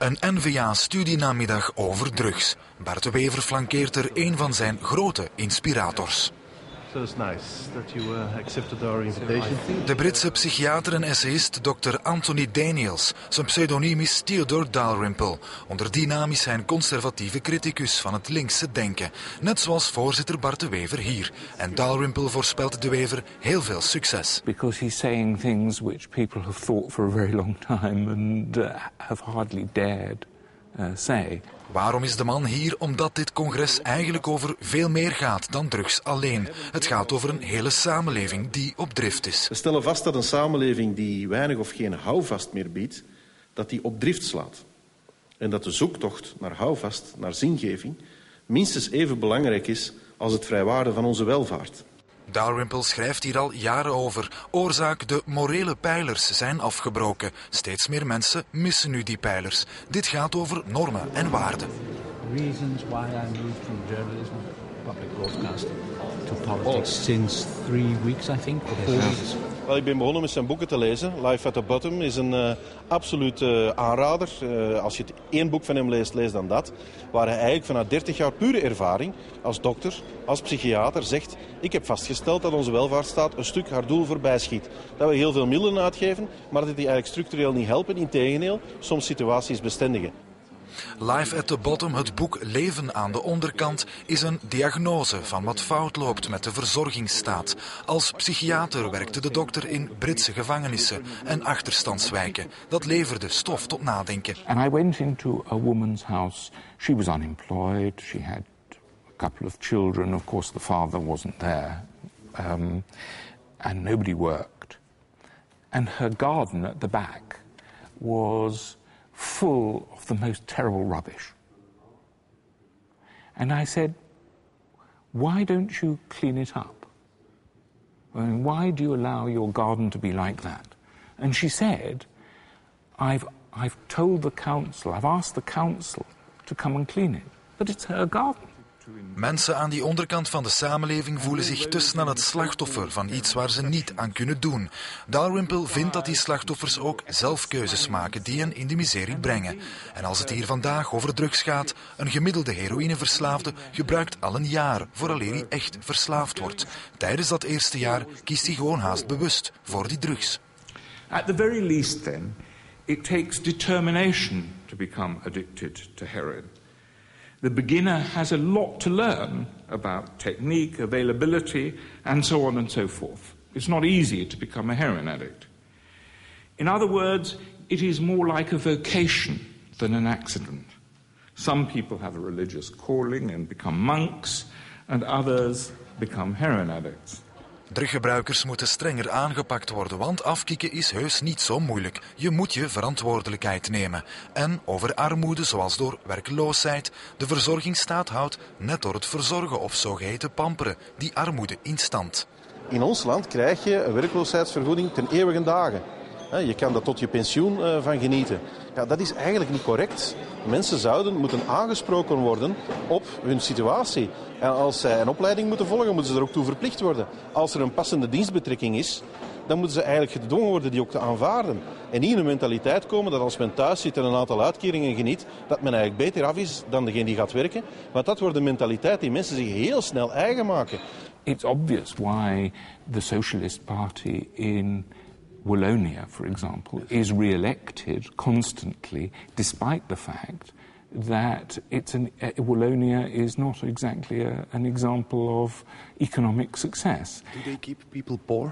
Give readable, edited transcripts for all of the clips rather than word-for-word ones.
Een N-VA-studienamiddag over drugs. Bart de Wever flankeert er een van zijn grote inspirators. So it's nice that you accepted our invitation. De Britse psychiater en essayist Dr. Anthony Daniels. Zijn pseudoniem is Theodore Dalrymple. Onder die naam is hij een conservatieve criticus van het linkse denken. Net zoals voorzitter Bart de Wever hier. En Dalrymple voorspelt de Wever heel veel succes. Because he's saying things which people have thought for a very long time and have hardly dared say. Waarom is de man hier? Omdat dit congres eigenlijk over veel meer gaat dan drugs alleen. Het gaat over een hele samenleving die op drift is. We stellen vast dat een samenleving die weinig of geen houvast meer biedt, dat die op drift slaat. En dat de zoektocht naar houvast, naar zingeving, minstens even belangrijk is als het vrijwaren van onze welvaart. Dalrymple schrijft hier al jaren over. Oorzaak: de morele pijlers zijn afgebroken. Steeds meer mensen missen nu die pijlers. Dit gaat over normen en waarden. Reasons why I moved from journalism, public broadcasting, to politics since 3 weeks, I think, or 4 weeks. Wel, ik ben begonnen met zijn boeken te lezen. Life at the Bottom is een absolute aanrader. Als je 1 boek van hem leest, lees dan dat. Waar hij eigenlijk vanuit 30 jaar pure ervaring als dokter, als psychiater zegt: ik heb vastgesteld dat onze welvaartsstaat een stuk haar doel voorbij schiet. Dat we heel veel middelen uitgeven, maar dat die eigenlijk structureel niet helpen. Integendeel, soms situaties bestendigen. Life at the Bottom, het boek Leven aan de onderkant, is een diagnose van wat fout loopt met de verzorgingsstaat. Als psychiater werkte de dokter in Britse gevangenissen en achterstandswijken. Dat leverde stof tot nadenken. And I went into a woman's house. She was unemployed. She had a couple of children. Of course, the father wasn't there. And nobody worked. And her garden at the back was full of the most terrible rubbish. And I said, why don't you clean it up? I mean, why do you allow your garden to be like that? And she said, I've told the council, I've asked the council to come and clean it, but it's her garden. Mensen aan die onderkant van de samenleving voelen zich te snel het slachtoffer van iets waar ze niet aan kunnen doen. Dalrymple vindt dat die slachtoffers ook zelf keuzes maken die hen in de miserie brengen. En als het hier vandaag over drugs gaat, een gemiddelde heroïneverslaafde gebruikt al een jaar vooraleer hij echt verslaafd wordt. Tijdens dat eerste jaar kiest hij gewoon haast bewust voor die drugs. At the very least then, it takes determination to become addicted to heroin. The beginner has a lot to learn about technique, availability, and so on and so forth. It's not easy to become a heroin addict. In other words, it is more like a vocation than an accident. Some people have a religious calling and become monks, and others become heroin addicts. Druggebruikers moeten strenger aangepakt worden, want afkicken is heus niet zo moeilijk. Je moet je verantwoordelijkheid nemen. En over armoede, zoals door werkloosheid, de verzorgingsstaat houdt net door het verzorgen of zogeheten pamperen die armoede in stand. In ons land krijg je een werkloosheidsvergoeding ten eeuwige dagen. Je kan daar tot je pensioen van genieten. Ja, dat is eigenlijk niet correct. Mensen zouden moeten aangesproken worden op hun situatie. En als zij een opleiding moeten volgen, moeten ze er ook toe verplicht worden. Als er een passende dienstbetrekking is, dan moeten ze eigenlijk gedwongen worden die ook te aanvaarden. En niet in een mentaliteit komen dat als men thuis zit en een aantal uitkeringen geniet, dat men eigenlijk beter af is dan degene die gaat werken. Want dat wordt een mentaliteit die mensen zich heel snel eigen maken. It's obvious why the Socialist Party in Wallonia, for example, is re-elected constantly, despite the fact that Wallonia is not exactly an example of economic success. Do they keep people poor?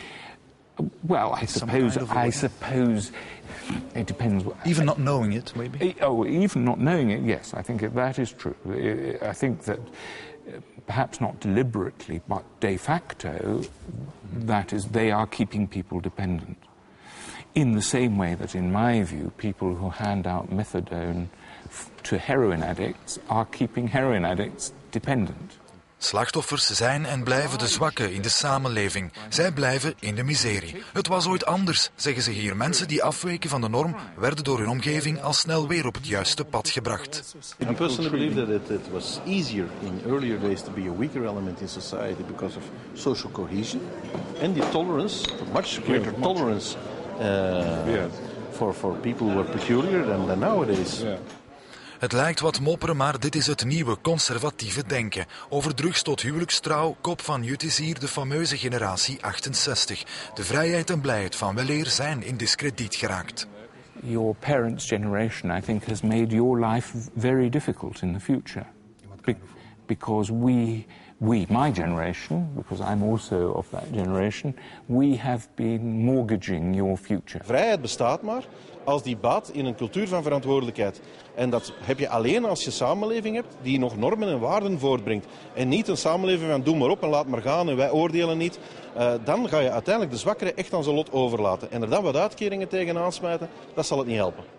Well, I suppose it depends. Even not knowing it, maybe? Even not knowing it, yes, I think that is true. I think that perhaps not deliberately, but de facto, that is, they are keeping people dependent. In the same way that, in my view, people who hand out methadone to heroin addicts are keeping heroin addicts dependent. Slachtoffers zijn en blijven de zwakken in de samenleving. Zij blijven in de miserie. Het was ooit anders, zeggen ze hier. Mensen die afweken van de norm werden door hun omgeving al snel weer op het juiste pad gebracht. I personally believe that it was easier in earlier days to be a weaker element in society because of social cohesion and the tolerance, much greater tolerance for people who are peculiar than nowadays. Yeah. Het lijkt wat mopperen, maar dit is het nieuwe conservatieve denken. Over drugs tot huwelijkstrouw, kop van Jut is hier de fameuze generatie 68. De vrijheid en blijheid van weleer zijn in diskrediet geraakt. Your parents' generation, I think, has made your life very difficult in the future. Because we, my generation, because I'm also of that generation, we have been mortgaging your future. Vrijheid bestaat maar als die baat in een cultuur van verantwoordelijkheid. En dat heb je alleen als je samenleving hebt die nog normen en waarden voortbrengt. En niet een samenleving van doe maar op en laat maar gaan en wij oordelen niet. Dan ga je uiteindelijk de zwakkeren echt aan zijn lot overlaten. En er dan wat uitkeringen tegen aansmijten, dat zal het niet helpen.